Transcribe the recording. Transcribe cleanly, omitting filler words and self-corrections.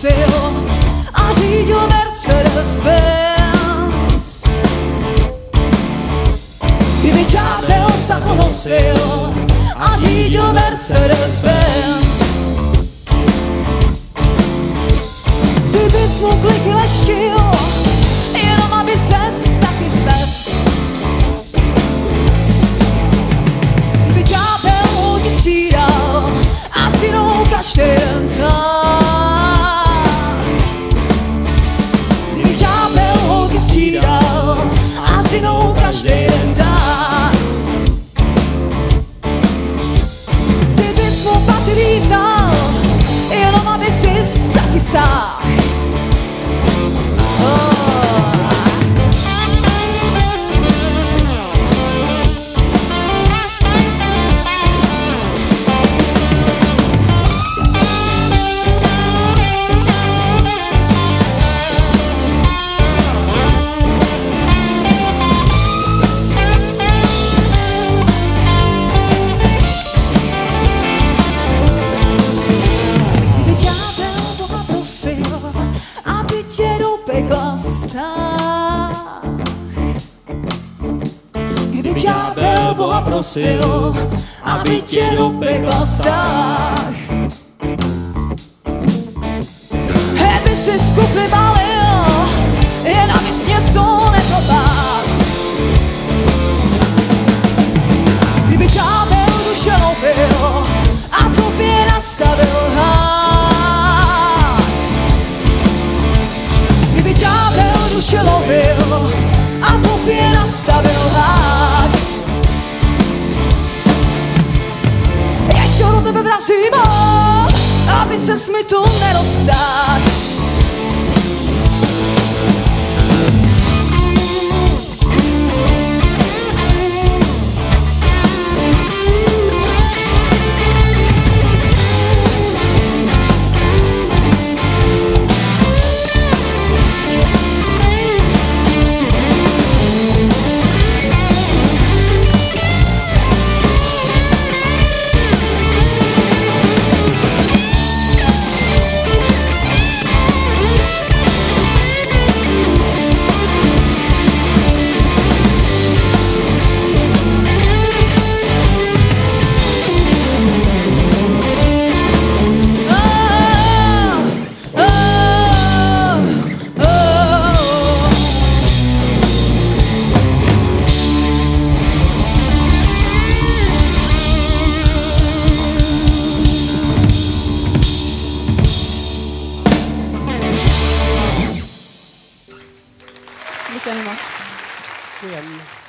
prosil a řídil Mercedes-Benz. Kdyby ďábel sako nosil a řídil Mercedes-Benz, ty bys mu kliky leštil, jenom aby ses taky sves. Kdyby ďábel hodně střídal a s jinou každý den tak. Kdyby ďábel hodně střídal a s jinou každý den tak. Ty bys mu pak rýzal, jenom aby sis taky sáhl. Aby tě do pekla stáhl. Kdyby ďábel Boha prosil, aby tě do pekla stáhl. By si z kufry balil, jen aby sně sol nepropás. Kdyby ďábel duše lovil a tobě nastavil hád. Kdyby ďábel duše lovil a tobě nastavil hád. Ještě do tebe vrazím, aby ses mi tu nedostal. Děkujeme moc. Děkujeme.